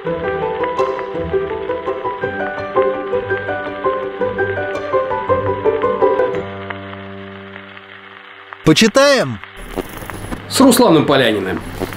Почитаем? С Русланом Поляниным.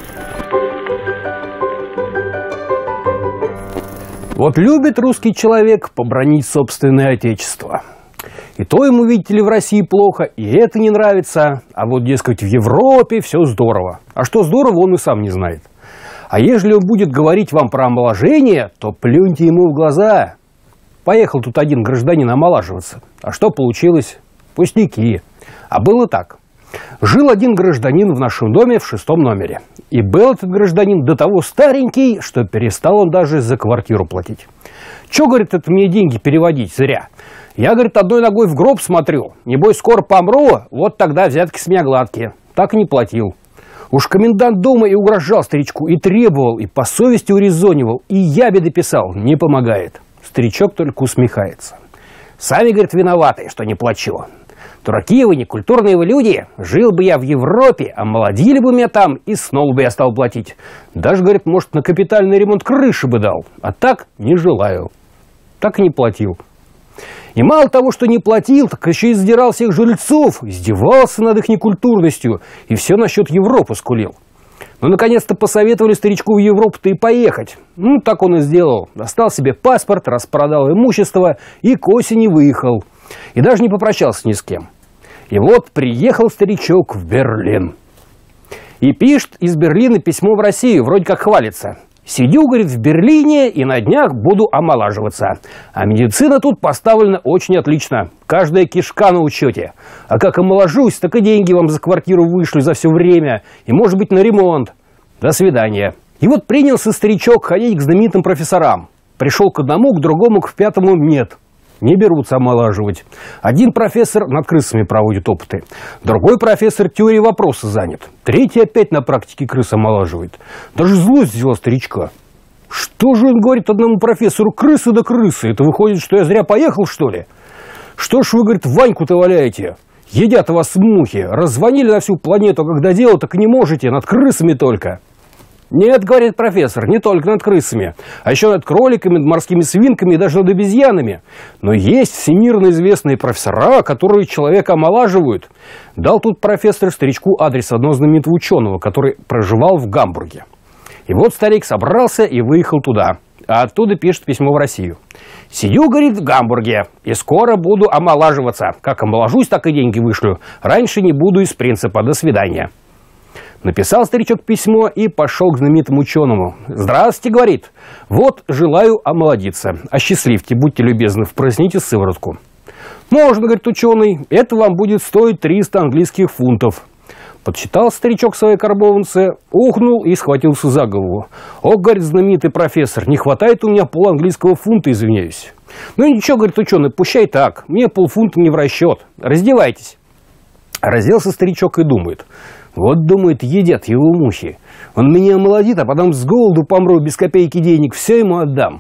Вот любит русский человек побранить собственное отечество. И то ему, видите ли, в России плохо, и это не нравится. А вот, дескать, в Европе все здорово. А что здорово, он и сам не знает. А ежели он будет говорить вам про омоложение, то плюньте ему в глаза. Поехал тут один гражданин омолаживаться. А что получилось? Пустяки. А было так. Жил один гражданин в нашем доме в 6 номере. И был этот гражданин до того старенький, что перестал он даже за квартиру платить. Че, говорит, это мне деньги переводить зря? Я, говорит, одной ногой в гроб смотрю. Небось, скоро помру, вот тогда взятки с меня гладкие. Так и не платил. Уж комендант дома и угрожал старичку, и требовал, и по совести урезонивал, и ябеды дописал. Не помогает. Старичок только усмехается. Сами, говорит, виноваты, что не плачу. Дураки вы, некультурные вы люди. Жил бы я в Европе, омолодили бы меня там, и снова бы я стал платить. Даже, говорит, может, на капитальный ремонт крыши бы дал. А так не желаю. Так и не платил. И мало того, что не платил, так еще и задирал всех жильцов, издевался над их некультурностью и все насчет Европы скулил. Но наконец-то посоветовали старичку в Европу-то и поехать. Ну, так он и сделал. Достал себе паспорт, распродал имущество и к осени выехал. И даже не попрощался ни с кем. И вот приехал старичок в Берлин. И пишет из Берлина письмо в Россию, вроде как хвалится. Сидю, говорит, в Берлине и на днях буду омолаживаться. А медицина тут поставлена очень отлично. Каждая кишка на учете. А как омоложусь, так и деньги вам за квартиру вышлю за все время. И, может быть, на ремонт. До свидания. И вот принялся старичок ходить к знаменитым профессорам. Пришел к одному, к другому, к пятому нет. Не берутся омолаживать. Один профессор над крысами проводит опыты. Другой профессор теорией вопроса занят. Третий опять на практике крыс омолаживает. Даже злость взяла старичка. Что же он говорит одному профессору? Крысы да крысы. Это выходит, что я зря поехал, что ли? Что ж вы, говорит, Ваньку-то валяете? Едят вас мухи. Раззвонили на всю планету, а когда дело, так и не можете. Над крысами только. Нет, говорит профессор, не только над крысами, а еще над кроликами, над морскими свинками и даже над обезьянами. Но есть всемирно известные профессора, которые человека омолаживают. Дал тут профессор старичку адрес одного знаменитого ученого, который проживал в Гамбурге. И вот старик собрался и выехал туда. А оттуда пишет письмо в Россию. Сидю, говорит, в Гамбурге и скоро буду омолаживаться. Как омоложусь, так и деньги вышлю. Раньше не буду из принципа. До свидания. Написал старичок письмо и пошел к знаменитому ученому. «Здравствуйте», — говорит, — «вот желаю омолодиться. Осчастливьте, будьте любезны, впрысните сыворотку». «Можно», — говорит ученый, — «это вам будет стоить 300 английских фунтов». Подсчитал старичок свои карбованцы, ухнул и схватился за голову. «О, — говорит знаменитый профессор, — не хватает у меня поланглийского фунта, извиняюсь». «Ну ничего, — говорит ученый, — пущай так, мне полфунта не в расчет. Раздевайтесь». Разделся старичок и думает. Вот, думает, едят его мухи. Он меня омолодит, а потом с голоду помру без копейки денег, все ему отдам.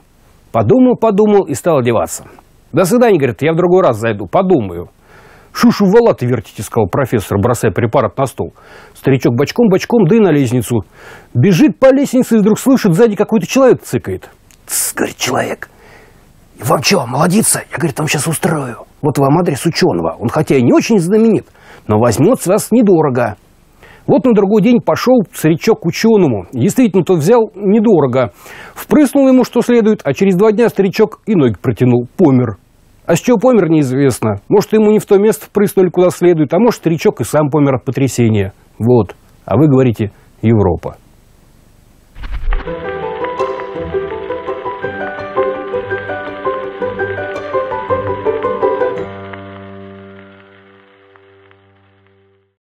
Подумал и стал одеваться. До свидания, говорит, я в другой раз зайду, подумаю. Шушу вала-то вертите, сказал профессор, бросая препарат на стол. Старичок бочком, да и на лестницу. Бежит по лестнице и вдруг слышит, сзади какой-то человек цыкает. «Тсс, — говорит человек, — вам что, омолодиться? Я, говорит, вам сейчас устрою. Вот вам адрес ученого. Он хотя и не очень знаменит, но возьмет с вас недорого». Вот на другой день пошел старичок к ученому. Действительно, тот взял недорого. Впрыснул ему что следует, а через 2 дня старичок и ноги протянул. Помер. А с чего помер, неизвестно. Может, ему не в то место впрыснули, куда следует, а может, старичок и сам помер от потрясения. Вот. А вы говорите, Европа.